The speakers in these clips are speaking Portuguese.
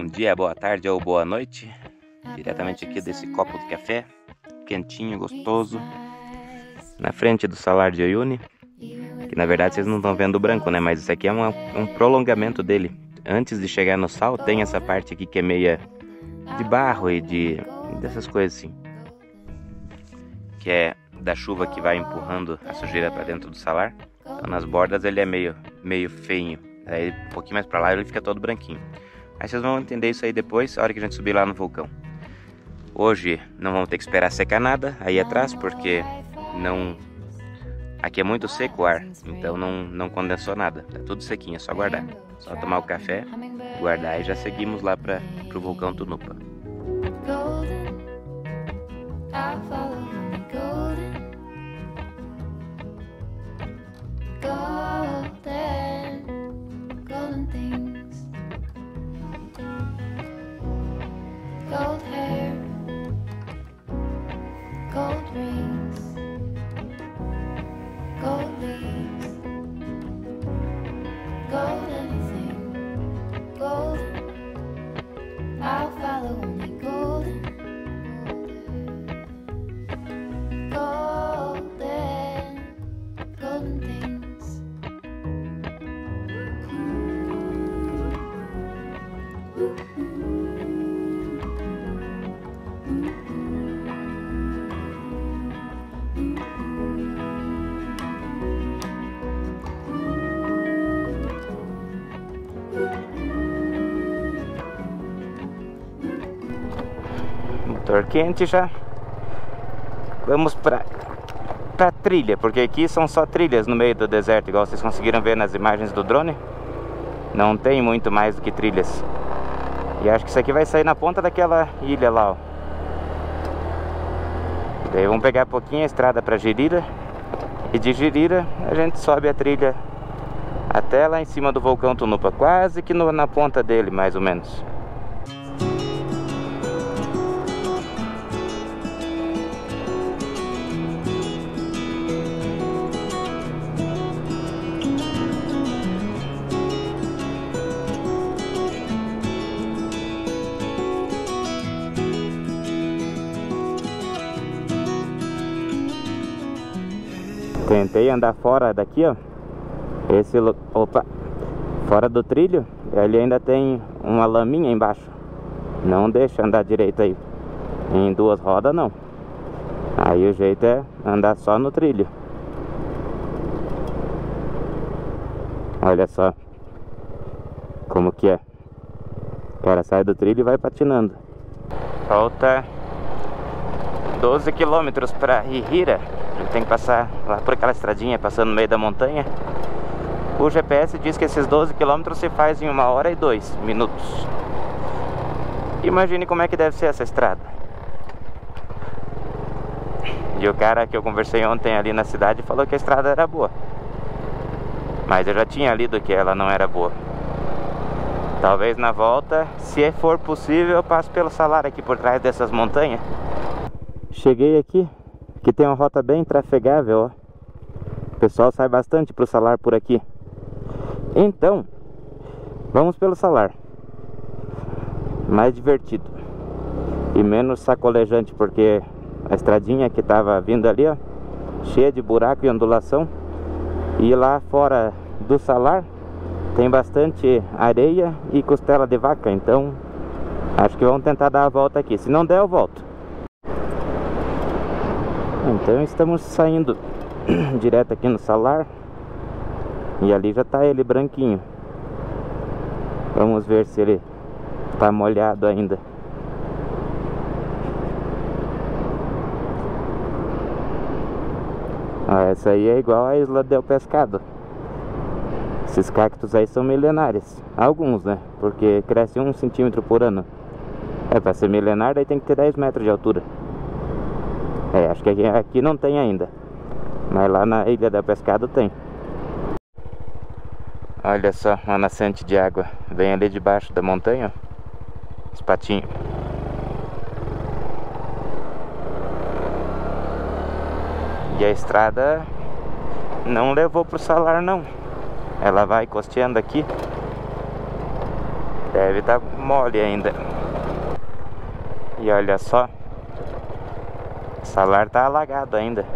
Bom dia, boa tarde ou boa noite. Diretamente aqui desse copo de café, quentinho, gostoso, na frente do salar de Uyuni. Que na verdade vocês não estão vendo o branco, né? Mas isso aqui é um prolongamento dele. Antes de chegar no sal, tem essa parte aqui que é meia de barro e dessas coisas assim. Que é da chuva que vai empurrando a sujeira para dentro do salar. Então nas bordas ele é meio feinho. Aí um pouquinho mais para lá ele fica todo branquinho. Aí vocês vão entender isso aí depois, a hora que a gente subir lá no vulcão. Hoje não vamos ter que esperar secar nada aí atrás, porque aqui é muito seco o ar, então não condensou nada. Tá tudo sequinho, é só guardar. Só tomar o café, guardar e já seguimos lá pro vulcão Tunupa. Gold hair, gold rings, gold leaves, gold anything, golden. I'll follow only golden, golden, golden things. Motor quente já. Vamos pra trilha, porque aqui são só trilhas no meio do deserto, igual vocês conseguiram ver nas imagens do drone. Não tem muito mais do que trilhas. E acho que isso aqui vai sair na ponta daquela ilha lá, ó. Daí vamos pegar pouquinho a estrada para Jirira. E de Jirira a gente sobe a trilha até lá em cima do vulcão Tunupa, quase que na ponta dele, mais ou menos. Tentei andar fora daqui, ó. Fora do trilho, ele ainda tem uma laminha embaixo. Não deixa andar direito aí. Em duas rodas não. Aí o jeito é andar só no trilho. Olha só como que é. O cara sai do trilho e vai patinando. Falta 12 quilômetros para Jirira. Ele tem que passar lá por aquela estradinha, passando no meio da montanha. O GPS diz que esses 12 km se faz em 1 hora e 2 minutos. Imagine como é que deve ser essa estrada. E o cara que eu conversei ontem ali na cidade falou que a estrada era boa. Mas eu já tinha lido que ela não era boa. Talvez na volta, se for possível, eu passo pelo salar aqui por trás dessas montanhas. Cheguei aqui. Aqui tem uma rota bem trafegável, ó. O pessoal sai bastante pro salar por aqui. Então, vamos pelo salar. Mais divertido e menos sacolejante, porque a estradinha que tava vindo ali, ó, cheia de buraco e ondulação. E lá fora do salar tem bastante areia e costela de vaca. Então, acho que vamos tentar dar a volta aqui. Se não der, eu volto. Então estamos saindo direto aqui no salar. E ali já tá ele branquinho. Vamos ver se ele tá molhado ainda. Essa aí é igual a Isla del Pescado. Esses cactos aí são milenários. Alguns, né? Porque cresce 1 centímetro por ano. Pra ser milenar daí tem que ter 10 metros de altura. Acho que aqui não tem ainda. Mas lá na Ilha del Pescado tem. Olha só, uma nascente de água. Vem ali debaixo da montanha, ó. Os patinhos. E a estrada não levou pro salar não. Ela vai costeando aqui. Deve estar mole ainda. E olha só, o salar tá alagado ainda.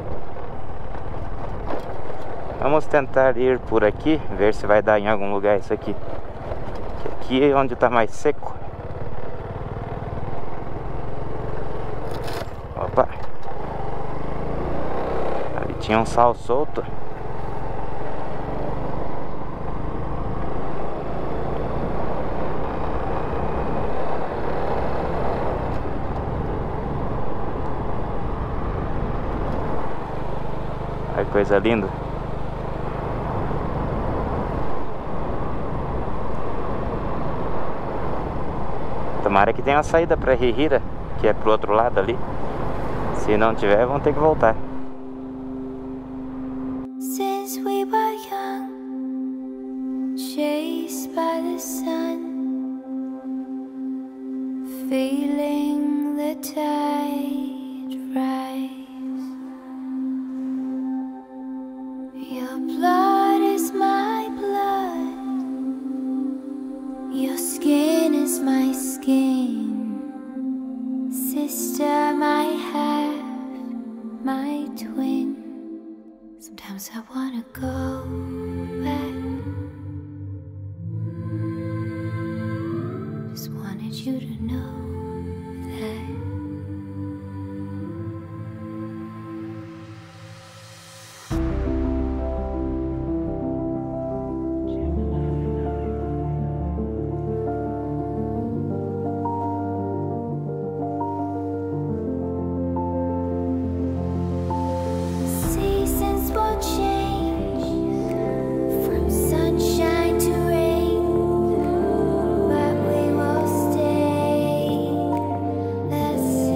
Vamos tentar ir por aqui, ver se vai dar em algum lugar isso aqui. Que aqui é onde tá mais seco. Opa! Ali tinha um sal solto. Olha que coisa linda. Tomara que tenha uma saída para Rihira, que é pro outro lado ali. Se não tiver, vão ter que voltar. Since we were young, chased by the sun, feeling the tide rise. Your blood is my blood, your skin is my skin. Sister, my half, my twin. Sometimes I wanna go back. Just wanted you to know that. Seasons will change from sunshine to rain, but we will stay the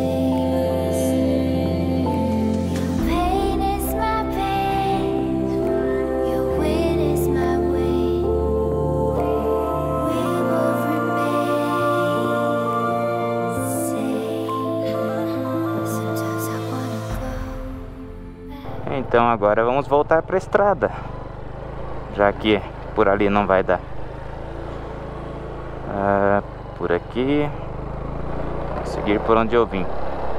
same. Your pain is my pain, your win is my win. We will remain the same. Sometimes I wanna go back. Então agora vamos voltar para a estrada, já que por ali não vai dar. Por aqui, vou seguir por onde eu vim.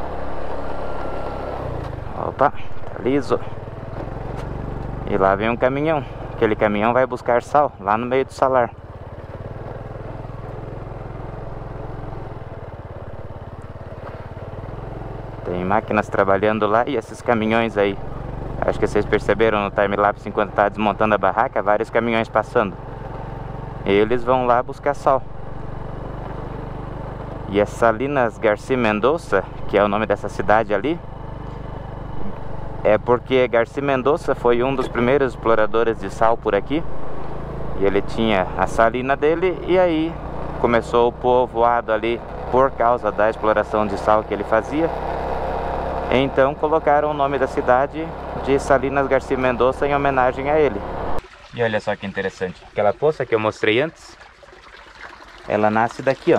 Opa, tá liso. E lá vem um caminhão. Aquele caminhão vai buscar sal lá no meio do salar. Tem máquinas trabalhando lá e esses caminhões aí. Acho que vocês perceberam no time-lapse, enquanto tá desmontando a barraca, vários caminhões passando. Eles vão lá buscar sal. E é Salinas Garcia Mendoza, que é o nome dessa cidade ali, é porque Garcia Mendoza foi um dos primeiros exploradores de sal por aqui. E ele tinha a salina dele, e aí começou o povoado ali por causa da exploração de sal que ele fazia. Então colocaram o nome da cidade de Salinas Garcia Mendoza em homenagem a ele. E olha só que interessante, aquela poça que eu mostrei antes, ela nasce daqui, ó.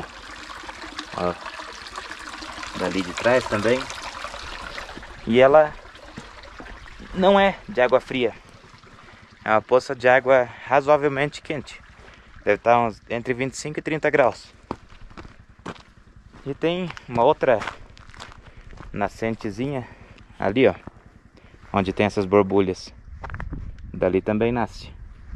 Dali de trás também. E ela não é de água fria, é uma poça de água razoavelmente quente. Deve estar uns entre 25 e 30 graus. E tem uma outra nascentezinha ali, ó, onde tem essas borbulhas. Dali também nasce.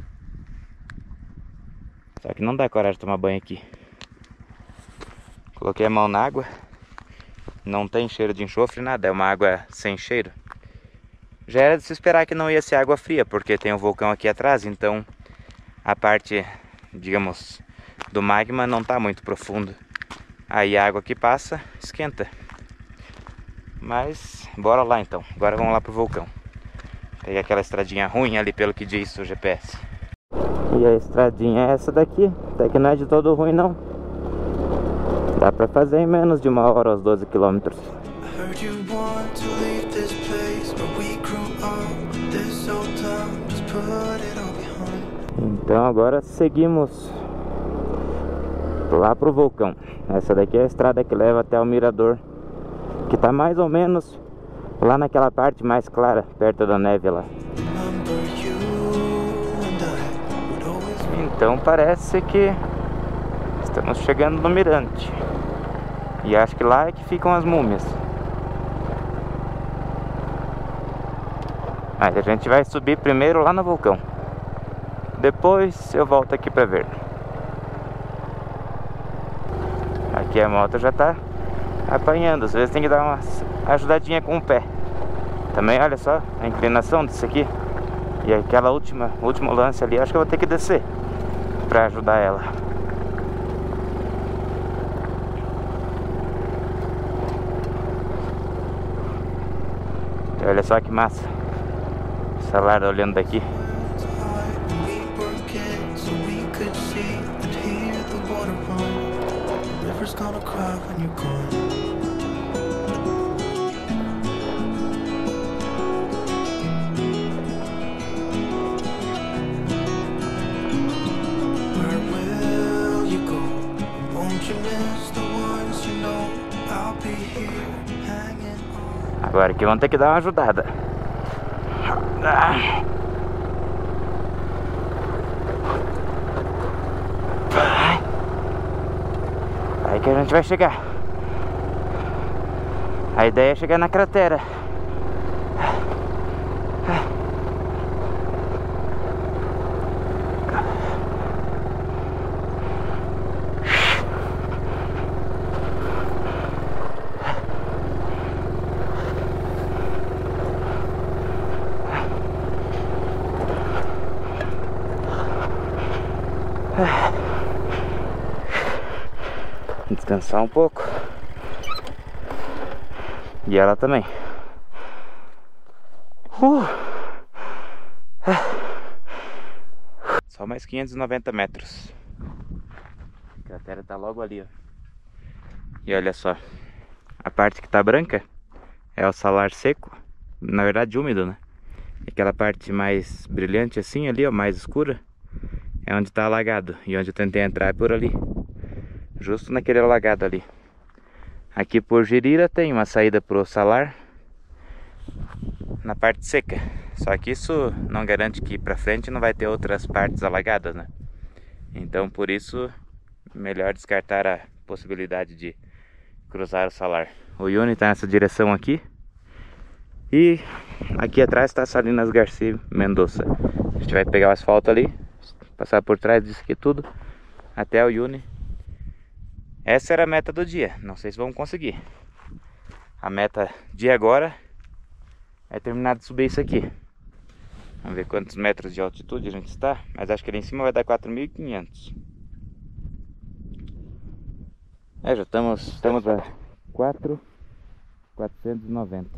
Só que não dá coragem de tomar banho aqui. Coloquei a mão na água. Não tem cheiro de enxofre, nada. É uma água sem cheiro. Já era de se esperar que não ia ser água fria, porque tem um vulcão aqui atrás. Então a parte, digamos, do magma não está muito profundo. Aí a água que passa esquenta. Mas bora lá então. Agora vamos lá pro vulcão. Peguei aquela estradinha ruim ali, pelo que diz o GPS. E a estradinha é essa daqui. Até que não é de todo ruim não. Dá pra fazer em menos de 1 hora aos 12 km. Então agora seguimos lá pro vulcão. Essa daqui é a estrada que leva até o mirador, que tá mais ou menos lá naquela parte mais clara, perto da neve lá. Então parece que Estamos chegando no mirante. E acho que lá é que ficam as múmias. Aí a gente vai subir primeiro lá no vulcão. Depois eu volto aqui pra ver. Aqui a moto já tá apanhando. Às vezes tem que dar uma ajudadinha com o pé. Também olha só a inclinação disso aqui. E aquela último lance ali, acho que eu vou ter que descer pra ajudar ela. Olha só que massa. Salar olhando daqui. Agora aqui vamos ter que dar uma ajudada. Aí que a gente vai chegar. A ideia é chegar na cratera. Descansar um pouco. E ela também. Só mais 590 metros. A cratera tá logo ali, ó. E olha só. A parte que tá branca é o salar seco. Na verdade úmido, né? E aquela parte mais brilhante assim ali, ó, mais escura, é onde tá alagado. E onde eu tentei entrar é por ali. Justo naquele alagado ali. Aqui por Jirira tem uma saída pro salar na parte seca. Só que isso não garante que pra frente não vai ter outras partes alagadas, né? Então por isso melhor descartar a possibilidade de cruzar o salar. O Yuni tá nessa direção aqui. E aqui atrás está Salinas Garcia Mendonça. A gente vai pegar o asfalto ali, passar por trás disso aqui tudo até o Yuni. Essa era a meta do dia, não sei se vamos conseguir. A meta de agora é terminar de subir isso aqui. Vamos ver quantos metros de altitude a gente está, mas acho que ali em cima vai dar 4.500. Já estamos a 4.490.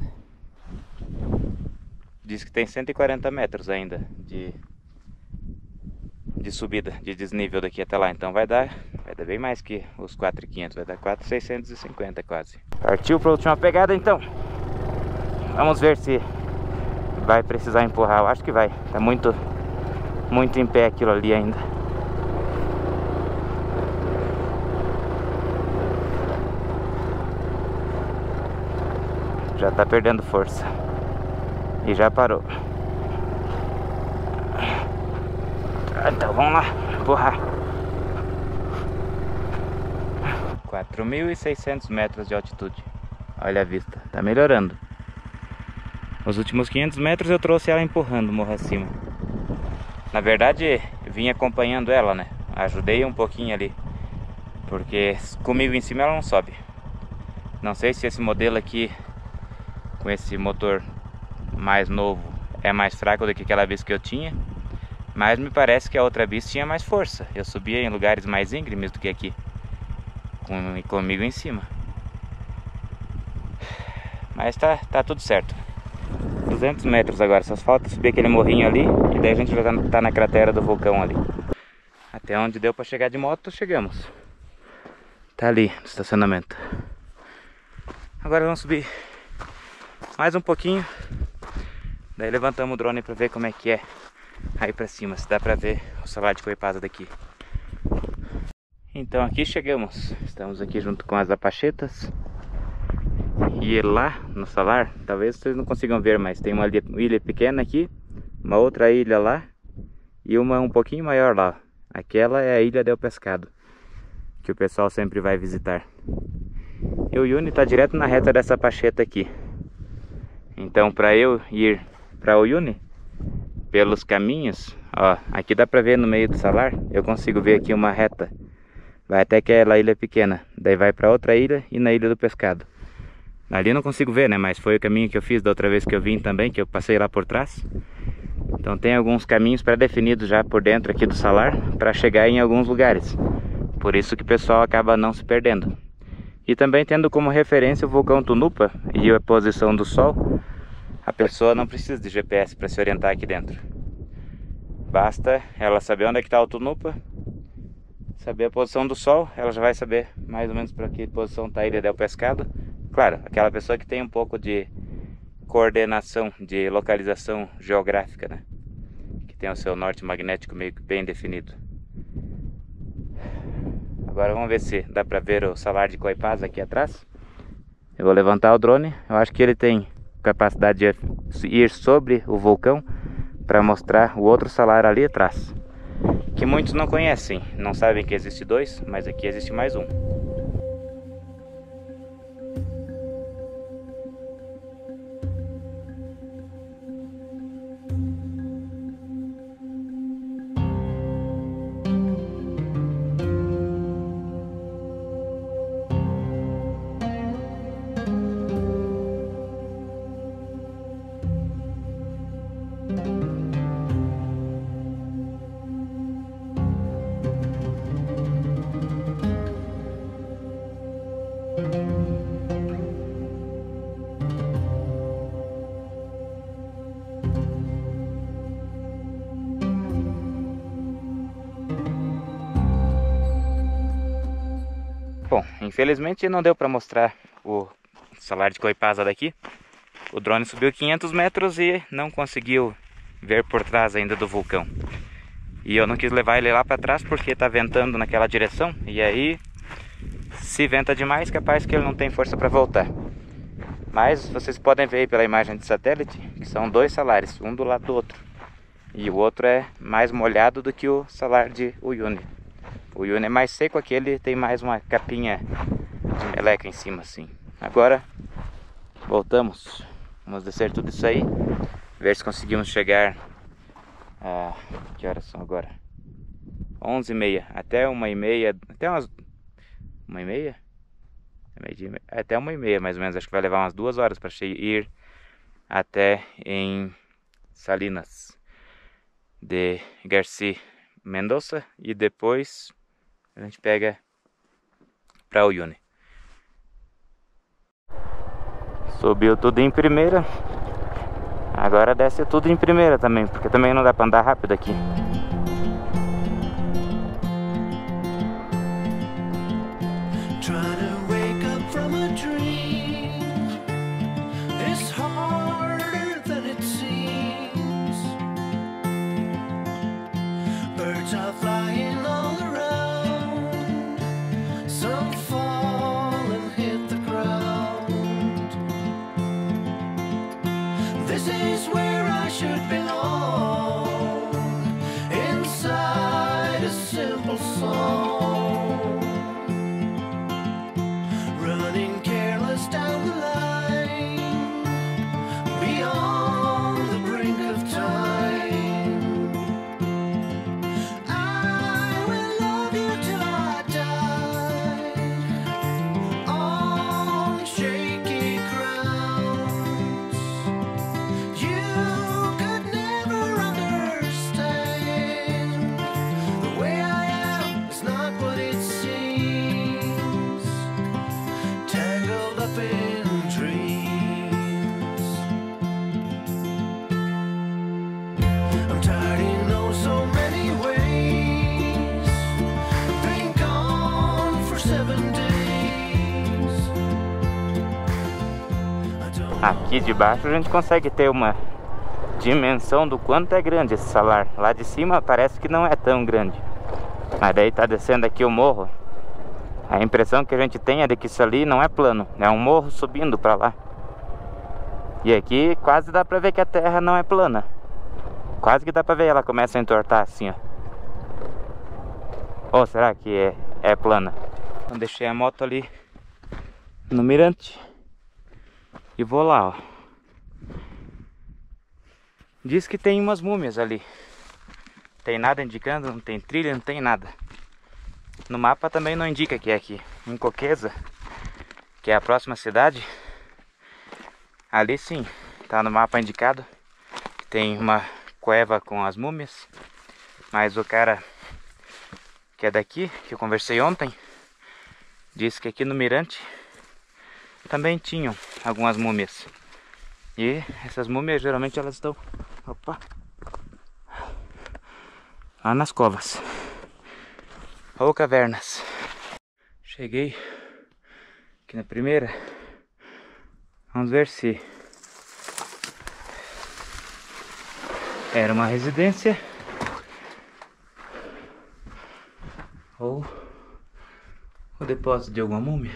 Diz que tem 140 metros ainda de subida, de desnível daqui até lá. Então vai dar bem mais que os 4.500, vai dar 4.650 quase. Partiu para a última pegada então. Vamos ver se vai precisar empurrar. Eu acho que vai. Tá muito em pé aquilo ali ainda. Já tá perdendo força. E já parou. Então vamos lá, empurrar. 4.600 metros de altitude. Olha a vista, tá melhorando. Os últimos 500 metros eu trouxe ela empurrando morro acima. Na verdade, vim acompanhando ela, né? Ajudei um pouquinho ali, porque comigo em cima ela não sobe. Não sei se esse modelo aqui, com esse motor mais novo, é mais fraco do que aquela vez que eu tinha. Mas me parece que a outra bis tinha mais força. Eu subia em lugares mais íngremes do que aqui, comigo em cima. Mas tá tudo certo. 200 metros agora, só falta subir aquele morrinho ali. E daí a gente já tá na cratera do vulcão ali. Até onde deu pra chegar de moto, chegamos. Tá ali no estacionamento. Agora vamos subir mais um pouquinho. Daí levantamos o drone pra ver como é que é aí pra cima, se dá pra ver o salar de Coipasa daqui. Então aqui chegamos. Estamos aqui junto com as apachetas. E lá no salar, talvez vocês não consigam ver, mas tem uma ilha pequena aqui, uma outra ilha lá e uma um pouquinho maior lá. Aquela é a Ilha del Pescado. que o pessoal sempre vai visitar. E o Uyuni está direto na reta dessa pacheta aqui. Então, para eu ir para o Uyuni, pelos caminhos, ó, aqui dá para ver no meio do salar, eu consigo ver aqui uma reta. Vai até aquela ilha pequena, daí vai para outra ilha e na Ilha do Pescado. Ali eu não consigo ver, né, mas foi o caminho que eu fiz da outra vez que eu vim também, que eu passei lá por trás. Então tem alguns caminhos pré-definidos já por dentro aqui do salar, para chegar em alguns lugares. Por isso que o pessoal acaba não se perdendo. E também tendo como referência o vulcão Tunupa e a posição do sol, a pessoa não precisa de GPS para se orientar aqui dentro. Basta ela saber onde é que está o Tunupa, saber a posição do sol, ela já vai saber mais ou menos para que posição está a Ilha del Pescado. Claro, aquela pessoa que tem um pouco de coordenação, de localização geográfica, né? Que tem o seu norte magnético meio que bem definido. Agora vamos ver se dá para ver o salar de Coipás aqui atrás. Eu vou levantar o drone, eu acho que ele tem capacidade de ir sobre o vulcão para mostrar o outro salar ali atrás, que muitos não conhecem, não sabem que existe dois, mas aqui existe mais um. Bom, infelizmente não deu para mostrar o salar de Coipasa daqui. O drone subiu 500 metros e não conseguiu ver por trás ainda do vulcão. E eu não quis levar ele lá para trás porque está ventando naquela direção. E aí, se venta demais, capaz que ele não tem força para voltar. Mas vocês podem ver aí pela imagem de satélite que são dois salares, um do lado do outro. E o outro é mais molhado do que o salar de Uyuni. O Uyuni é mais seco, aquele tem mais uma capinha de meleca em cima assim. Agora voltamos, vamos descer tudo isso aí, ver se conseguimos chegar a... que horas são agora? 11h30, até 1h30, até umas 1h30? Até 1h30 mais ou menos, acho que vai levar umas 2 horas para ir até em Salinas de Garcia Mendoza e depois a gente pega para o Uyuni. Subiu tudo em primeira, agora desce tudo em primeira também, porque também não dá para andar rápido aqui. Aqui de baixo a gente consegue ter uma dimensão do quanto é grande esse salar. Lá de cima parece que não é tão grande, mas daí tá descendo aqui o morro. A impressão que a gente tem é de que isso ali não é plano, é um morro subindo pra lá. E aqui quase dá pra ver que a terra não é plana. Quase que dá pra ver ela começa a entortar assim, ó. Ou será que é plana? Então deixei a moto ali no mirante e vou lá, ó. Diz que tem umas múmias ali. Tem nada indicando, não tem trilha, não tem nada. No mapa também não indica que é aqui. Em Coqueza, que é a próxima cidade, ali sim, tá no mapa indicado. Tem uma cueva com as múmias. Mas o cara que é daqui, que eu conversei ontem, disse que aqui no mirante também tinham algumas múmias. E essas múmias geralmente elas estão, opa, lá nas covas ou cavernas. Cheguei aqui na primeira. Vamos ver se era uma residência ou o depósito de alguma múmia.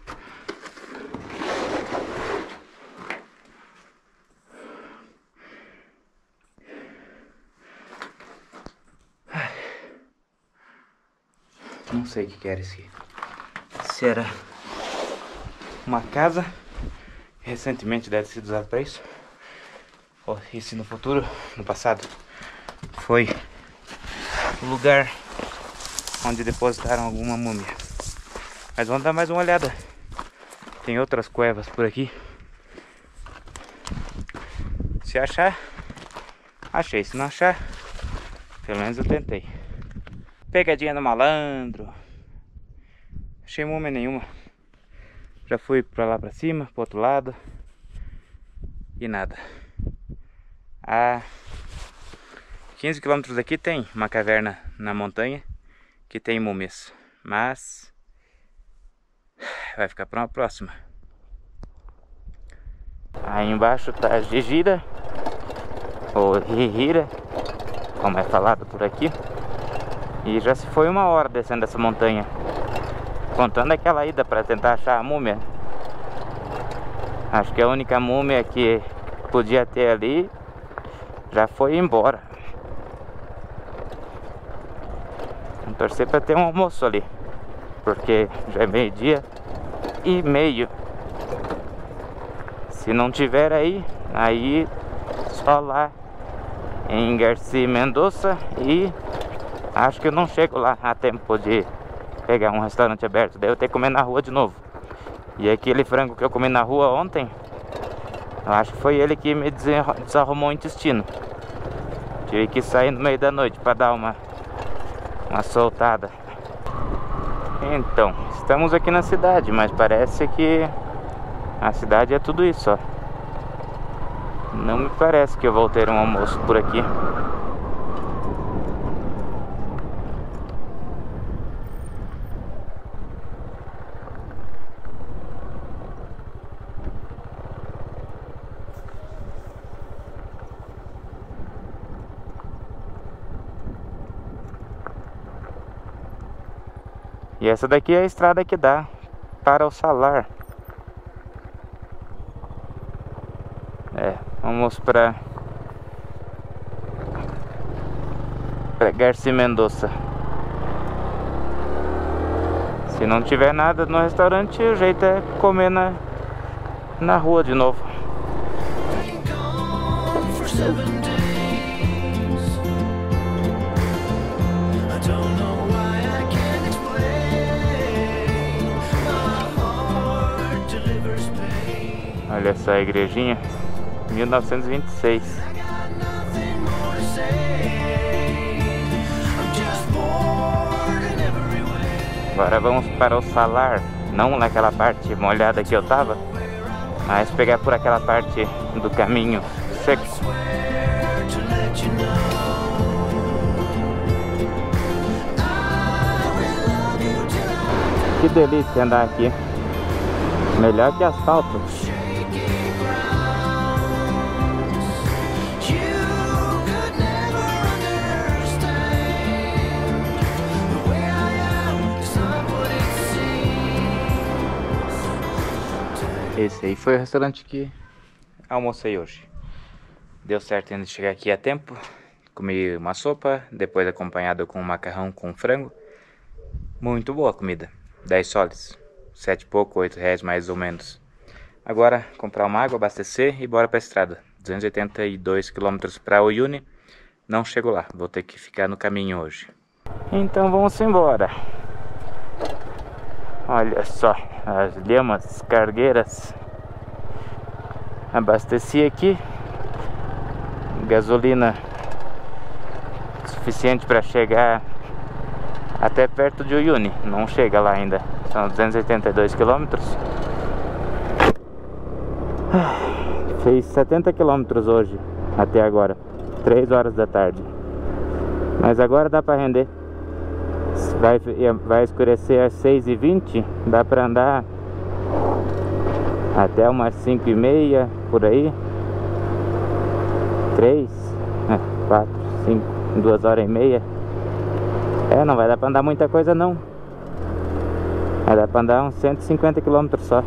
Não sei o que era isso aqui. Se era uma casa, recentemente deve ter sido usado para isso, ou se no futuro, no passado, foi o lugar onde depositaram alguma múmia. Mas vamos dar mais uma olhada. Tem outras cuevas por aqui. Se achar, achei. Se não achar, pelo menos eu tentei. Pegadinha do malandro. Achei múmia nenhuma. Já fui pra lá pra cima, pro outro lado, e nada. A 15 km daqui tem uma caverna na montanha que tem múmias, mas vai ficar para uma próxima. Aí embaixo tá Gigira, ou Rihira, como é falado por aqui. E já se foi 1 hora descendo essa montanha, contando aquela ida para tentar achar a múmia. Acho que a única múmia que podia ter ali já foi embora. Vamos torcer para ter um almoço ali, porque já é 12h30. Se não tiver aí só lá em Garcia Mendonça, e acho que eu não chego lá a tempo de pegar um restaurante aberto. Daí eu tenho que comer na rua de novo. E aquele frango que eu comi na rua ontem, eu acho que foi ele que me desarrumou o intestino. Tive que sair no meio da noite para dar uma soltada. Então, estamos aqui na cidade, mas parece que a cidade é tudo isso, ó. Não me parece que eu vou ter um almoço por aqui. E essa daqui é a estrada que dá para o Salar. Vamos para Garcia Mendonça. Se não tiver nada no restaurante, o jeito é comer na rua de novo. Olha essa igrejinha, 1926. Agora vamos para o Salar, não naquela parte molhada que eu tava, mas pegar por aquela parte do caminho seco. Que delícia andar aqui, melhor que asfalto. Esse aí foi o restaurante que almocei hoje. Deu certo ainda de chegar aqui a tempo. Comi uma sopa, depois acompanhado com um macarrão com frango. Muito boa a comida. 10 soles, 7 e pouco, 8 reais mais ou menos. Agora comprar uma água, abastecer e bora pra estrada. 282 km para Uyuni. Não chego lá, vou ter que ficar no caminho hoje. Então vamos embora. Olha só as lhamas cargueiras. Abasteci aqui. Gasolina suficiente para chegar até perto de Uyuni. Não chega lá ainda. São 282 km. Fez 70 km hoje até agora. 3 horas da tarde. Mas agora dá para render. Vai escurecer às 6h20. Dá para andar até umas 5h30 por aí. 3, 4, 5, 2 horas e meia. Não vai dar para andar muita coisa não. Vai dar para andar uns 150 km só.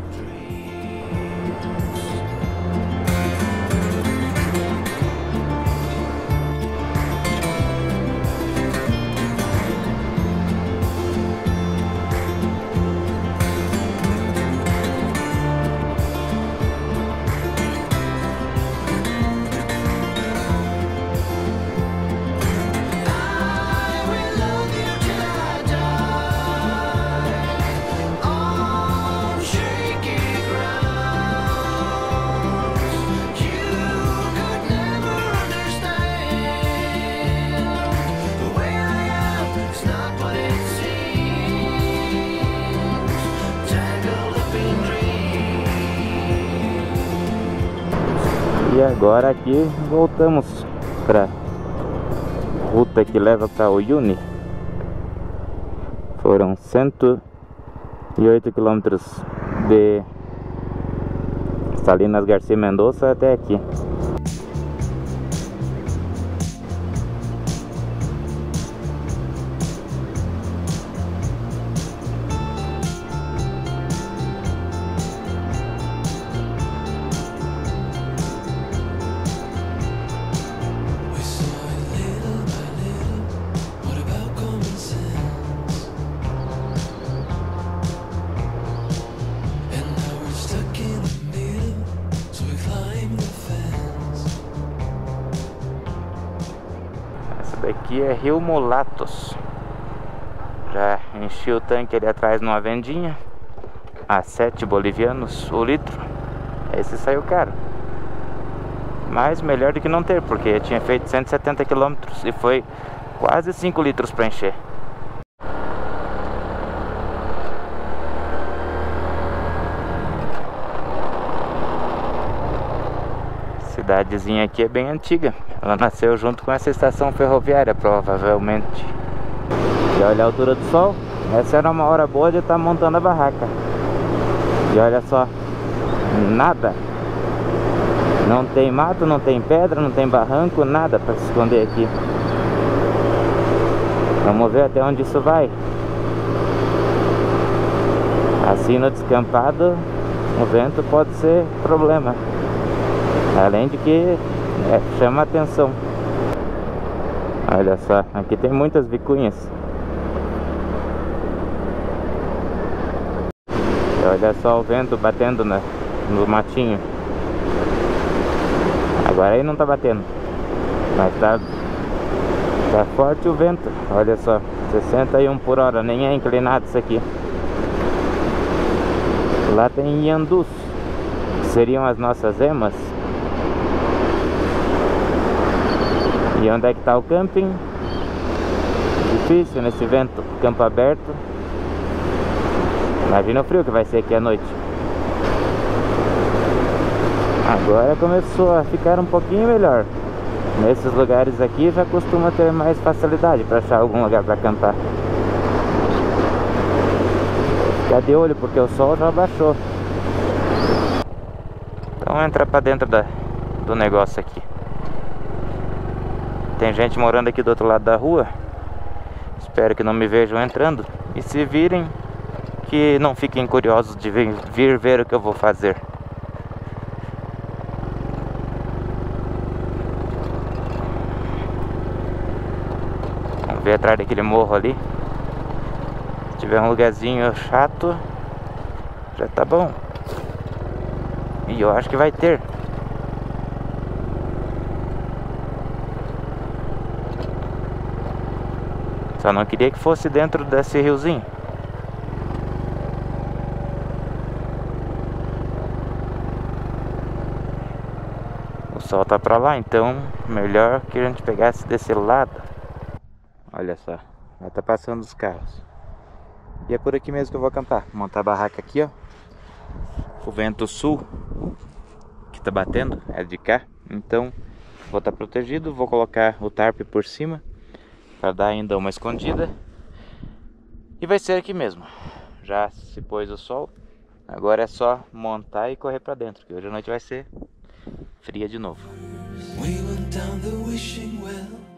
E agora aqui voltamos para ruta que leva para Uyuni. Foram 108 km de Salinas Garcia Mendonça até aqui. Aqui é Rio Mulatos. Já enchi o tanque ali atrás numa vendinha a 7 bolivianos o litro. Esse saiu caro, mas melhor do que não ter, porque eu tinha feito 170 km e foi quase 5 litros para encher. Cidadezinha aqui é bem antiga. Ela nasceu junto com essa estação ferroviária, provavelmente. E olha a altura do sol. Essa era uma hora boa de estar montando a barraca. E olha só, nada. Não tem mato, não tem pedra, não tem barranco, nada para se esconder aqui. Vamos ver até onde isso vai. Assim no descampado, o vento pode ser problema. Além de que chama atenção. Olha só, aqui tem muitas vicunhas. E olha só o vento batendo no matinho. Agora aí não tá batendo, mas tá forte o vento. Olha só, 61 por hora, nem é inclinado isso aqui. Lá tem iandus, que seriam as nossas emas. E onde é que está o camping? Difícil nesse vento, campo aberto. Imagina o frio que vai ser aqui à noite. Agora começou a ficar um pouquinho melhor. Nesses lugares aqui já costuma ter mais facilidade para achar algum lugar para acampar. Ficar de olho porque o sol já baixou. Então entra para dentro do negócio aqui. Tem gente morando aqui do outro lado da rua. Espero que não me vejam entrando. E se virem, que não fiquem curiosos de vir ver o que eu vou fazer. Vamos ver atrás daquele morro ali. Se tiver um lugarzinho chato, já tá bom. E eu acho que vai ter. Só não queria que fosse dentro desse riozinho. O sol tá pra lá, então melhor que a gente pegasse desse lado. Olha só, já tá passando os carros. E é por aqui mesmo que eu vou acampar. Vou montar a barraca aqui, ó. O vento sul que tá batendo é de cá, então vou estar protegido. Vou colocar o tarp por cima para dar ainda uma escondida. E vai ser aqui mesmo. Já se pôs o sol, agora é só montar e correr para dentro, que hoje a noite vai ser fria de novo. We went down the wishing well.